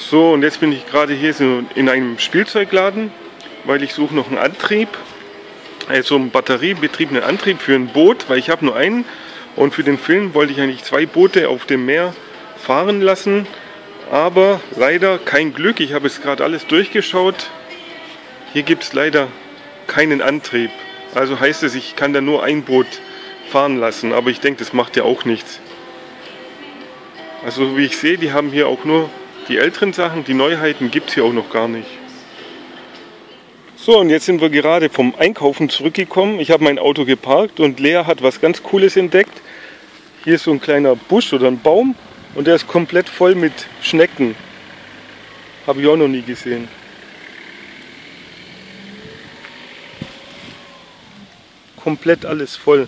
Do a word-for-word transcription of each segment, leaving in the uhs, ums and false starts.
So, und jetzt bin ich gerade hier so in einem Spielzeugladen, weil ich suche noch einen Antrieb, also einen batteriebetriebenen Antrieb für ein Boot, weil ich habe nur einen, und für den Film wollte ich eigentlich zwei Boote auf dem Meer fahren lassen, aber leider kein Glück. Ich habe jetzt gerade alles durchgeschaut, hier gibt es leider keinen Antrieb, also heißt es, ich kann da nur ein Boot fahren lassen, aber ich denke, das macht ja auch nichts. Also wie ich sehe, die haben hier auch nur die älteren Sachen, die Neuheiten gibt es hier auch noch gar nicht. So, und jetzt sind wir gerade vom Einkaufen zurückgekommen. Ich habe mein Auto geparkt und Lea hat was ganz Cooles entdeckt. Hier ist so ein kleiner Busch oder ein Baum und der ist komplett voll mit Schnecken. Habe ich auch noch nie gesehen. Komplett alles voll.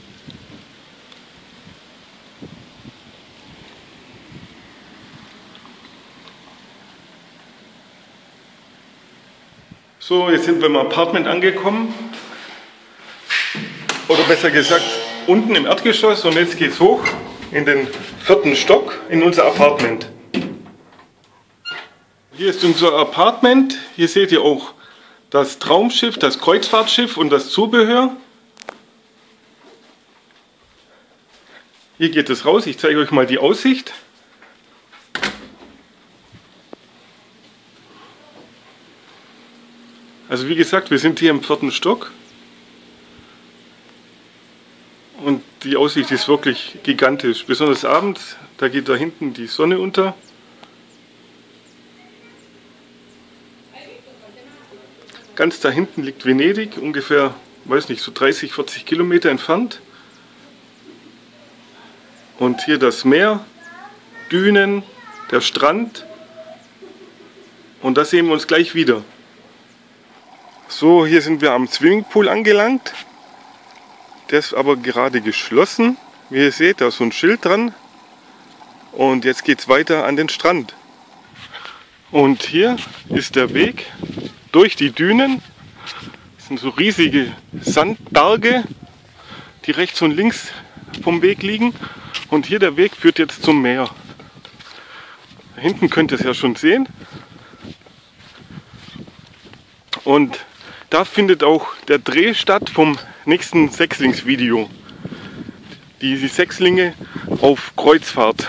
So, jetzt sind wir im Apartment angekommen, oder besser gesagt unten im Erdgeschoss, und jetzt geht es hoch in den vierten Stock in unser Apartment. Hier ist unser Apartment, hier seht ihr auch das Traumschiff, das Kreuzfahrtschiff und das Zubehör. Hier geht es raus, ich zeige euch mal die Aussicht. Also wie gesagt, wir sind hier im vierten Stock und die Aussicht ist wirklich gigantisch, besonders abends, da geht da hinten die Sonne unter. Ganz da hinten liegt Venedig, ungefähr, weiß nicht, so dreißig, vierzig Kilometer entfernt. Und hier das Meer, Dünen, der Strand, und da sehen wir uns gleich wieder. So, hier sind wir am Swimmingpool angelangt. Der ist aber gerade geschlossen. Wie ihr seht, da ist so ein Schild dran. Und jetzt geht es weiter an den Strand. Und hier ist der Weg durch die Dünen. Das sind so riesige Sandberge, die rechts und links vom Weg liegen. Und hier der Weg führt jetzt zum Meer. Da hinten könnt ihr es ja schon sehen. Und da findet auch der Dreh statt vom nächsten Sechslingsvideo. Die Sechslinge auf Kreuzfahrt.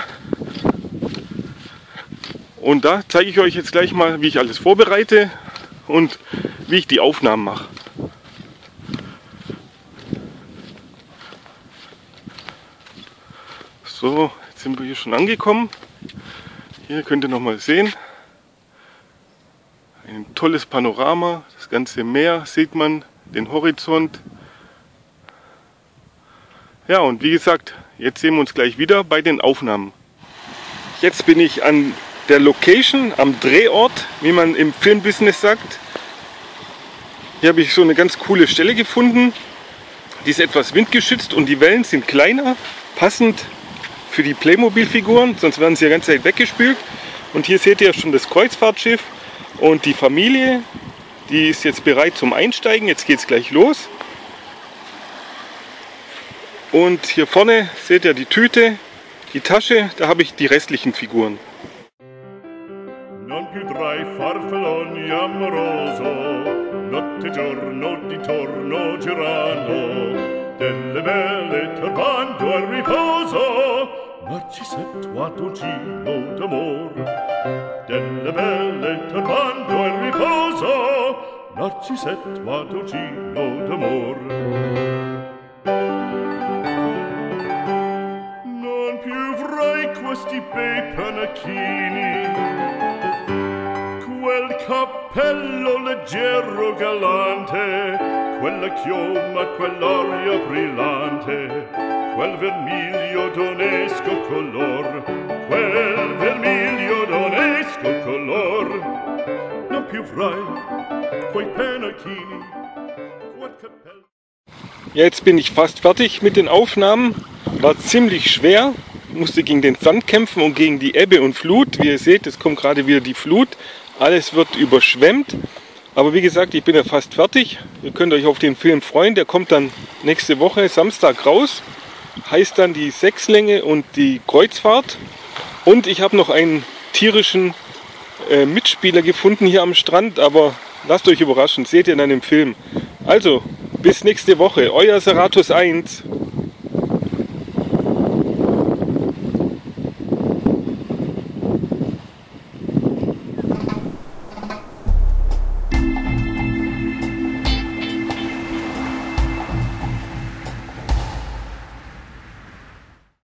Und da zeige ich euch jetzt gleich mal, wie ich alles vorbereite und wie ich die Aufnahmen mache. So, jetzt sind wir hier schon angekommen. Hier könnt ihr noch mal sehen. Ein tolles Panorama, das ganze Meer sieht man, den Horizont. Ja, und wie gesagt, jetzt sehen wir uns gleich wieder bei den Aufnahmen. Jetzt bin ich an der Location, am Drehort, wie man im Filmbusiness sagt. Hier habe ich so eine ganz coole Stelle gefunden. Die ist etwas windgeschützt und die Wellen sind kleiner, passend für die Playmobil-Figuren, sonst werden sie die ganze Zeit weggespült. Und hier seht ihr schon das Kreuzfahrtschiff. Und die Familie, die ist jetzt bereit zum Einsteigen. Jetzt geht es gleich los. Und hier vorne seht ihr die Tüte, die Tasche, da habe ich die restlichen Figuren. Non più tra i farfalloni amoroso, notte giorno di torno girando, delle belle turbando al riposo, Narcisetto Adugino d'amor, delle belle turbando al riposo, Narcisetto Adugino d'amor. Non più avrai questi bei panacchini, quel cappello leggero galante, quella chioma, quell'aria brillante, quel vermiglio d'onesco color, quel vermiglio d'onesco color. Non più avrai quei panacchini, quel cappello. Jetzt bin ich fast fertig mit den Aufnahmen. War ziemlich schwer, musste gegen den Sand kämpfen und gegen die Ebbe und Flut. Wie ihr seht, es kommt gerade wieder die Flut. Alles wird überschwemmt. Aber wie gesagt, ich bin ja fast fertig. Ihr könnt euch auf den Film freuen. Der kommt dann nächste Woche Samstag raus. Heißt dann die Sechslänge und die Kreuzfahrt. Und ich habe noch einen tierischen äh, Mitspieler gefunden hier am Strand, aber lasst euch überraschen, seht ihr dann im Film. Also, bis nächste Woche, euer Seratus eins.